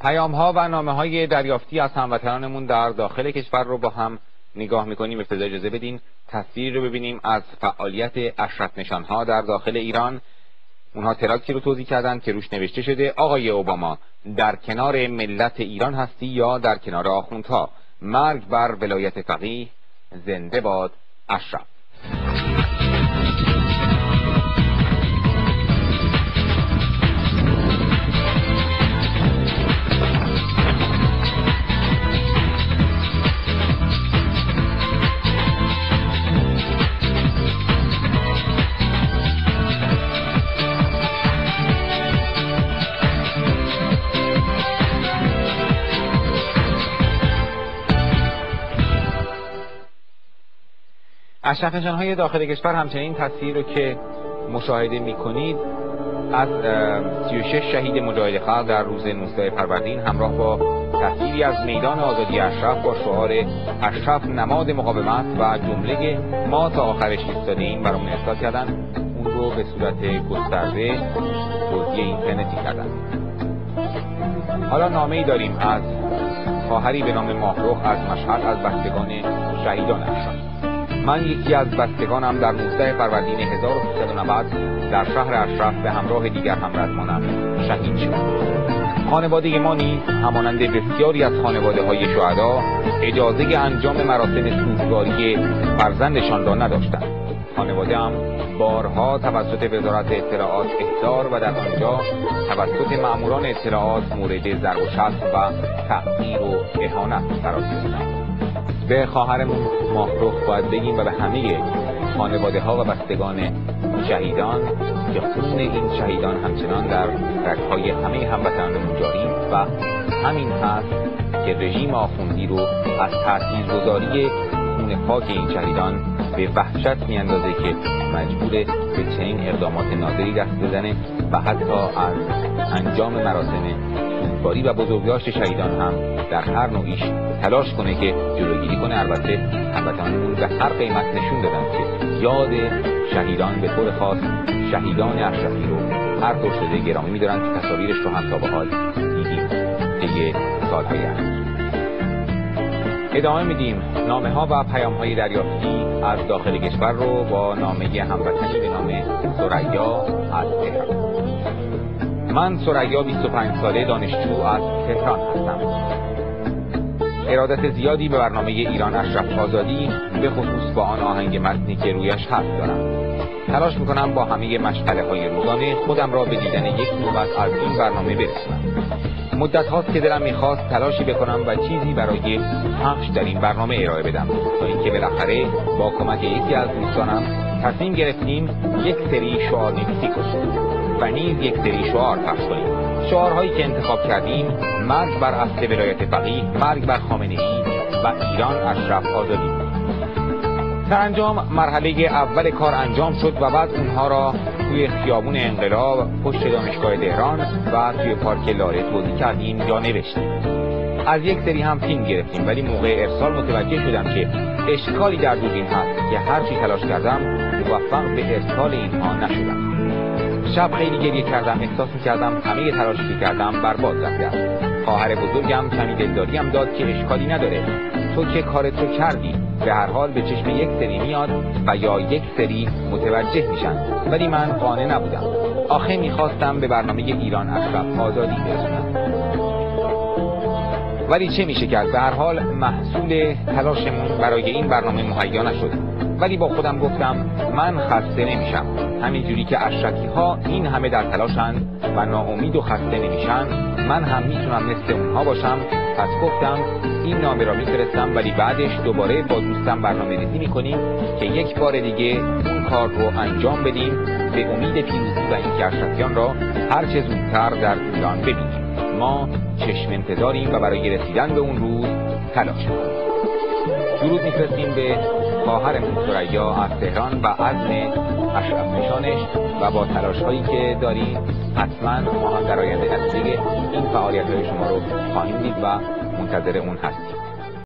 پیام‌ها و نامه‌های دریافتی از هموطنانمون در داخل کشور رو با هم نگاه می‌کنیم. ابتدا اجازه بدین تصویری رو ببینیم از فعالیت اشرف نشان‌ها در داخل ایران. اونها تراکتی رو توزیع کردن که روش نوشته شده آقای اوباما، در کنار ملت ایران هستی یا در کنار آخوندها؟ مرگ بر ولایت فقیه، زنده باد اشرف. اشرف نشان‌های داخل کشور همچنین تصویر رو که مشاهده می‌کنید از 36 شهید مجاهد خلق در روز 19 فروردین همراه با تصویری از میدان آزادی اشرف با شعار اشرف نماد مقاومت و جمله ما تا آخرش ایستاده‌ایم برامون ارسال کردن. اون رو به صورت گسترده توزیع اینترنتی کردن. حالا نامه‌ای داریم از خواهری به نام ماهرخ از مشهد از بستگان شهیدان اشرف. من یکی از بستگانم در 19 فروردین 1390 در شهر اشرف به همراه دیگر همرزمانم شهید شد. خانواده ما نیز همانند بسیاری از خانواده‌های شهدا اجازه انجام مراسم سوگواری فرزندشان را نداشتند. خانواده هم بارها توسط وزارت اطلاعات احضار و در آنجا توسط مأموران اطلاعات مورد ضرب و شتم و تحقیر و اهانت قرار گرفتند. به خواهرمون ماهرخ باید بگیم و به همه خانواده ها و بستگان شهیدان که خون این شهیدان همچنان در رگ‌های همه هموطنانمون جاری و همین هست که رژیم آخوندی رو از تاثیرگذاری خون پاک این شهیدان به وحشت میاندازه که مجبور به چنین اقدامات نادری دست بزنه و حتی از انجام مراسم سوگواری و بزرگداشت شهیدان هم در هر نوعیش تلاش کنه که جلوگیری کنه. البته هموطنانمون به هر قیمت نشون دادن که یاد شهیدان به طور خاص شهیدان اشرفی رو هر طور شده گرامی می‌دارن که تصاویرش رو هم تا به حال دیدیم طی سال‌های اخیر. ادامه میدیم نامه‌ها و پیام‌های دریافتی از داخل کشور رو با نامه هموطنی به نام ثریا از تهران. من ثریا 25 ساله دانشجو از تهران هستم. ارادت زیادی به برنامه ایران اشرف آزادی، به خصوص با آن آهنگ متنی که رویش حرف دارم. تلاش میکنم با همه مشغله‌های روزانه خودم را به دیدن یک نوبت از این برنامه برسونم. مدت هاست که دلم میخواست تلاشی بکنم و چیزی برای پخش در این برنامه ارائه بدم تا اینکه بالاخره با کمک یکی از دوستانم تصمیم گرفتیم یک سری شعار نویسی کنیم و نیز یک سری شعار پخش کنیم. شعارهایی که انتخاب کردیم: مرگ بر اصل ولایت فقیه، مرگ بر خامنه‌ای و ایران اشرف آزادی. سرانجام مرحله اول کار انجام شد و بعد اونها را توی خیابون انقلاب پشت دانشگاه تهران و توی پارک لاله توزیع کردیم یا نوشتیم. از یک سری هم فیلم گرفتیم، ولی موقع ارسال متوجه شدم که اشکالی در دوربین هست که هر چی تلاش کردم موفق به ارسال اینها نشدم. شب خیلی گریه کردم، احساس می‌کردم همه تلاشی که کردم برباد رفته است. خواهر بزرگم کمی دلداری هم داد که اشکالی نداره، تو که کارت رو کردی، به هر حال به چشم یک سری میاد و یا یک سری متوجه میشن. ولی من قانع نبودم. آخه میخواستم به برنامه ایران اشرف آزادی برسونم. ولی چه میشه کرد؟ به هر حال محصول تلاشمون برای این برنامه مهیا نشد. ولی با خودم گفتم من خسته نمیشم. همینجوری که اشرفی ها این همه در تلاشن و ناامید و خسته نمیشن، من هم میتونم مثل اونها باشم. پس گفتم این نامه را میفرستم، ولی بعدش دوباره با دوستم برنامه ریزی میکنیم که یک بار دیگه اون کار رو انجام بدیم به امید پیروزی و اینکه اشرفیان را هر چه زودتر در ایران ببینیم. ما چشم انتظاریم و برای رسیدن به اون روز تلاش میکنیم. درود میفرستیم به خواهرمون ثریا از تهران و عزم اشرف نشانش و با تلاش‌هایی که داریم حتما ما هم در آینده نتیجه این فعالیت‌های شما رو خواهیم دید و منتظر اون هستیم.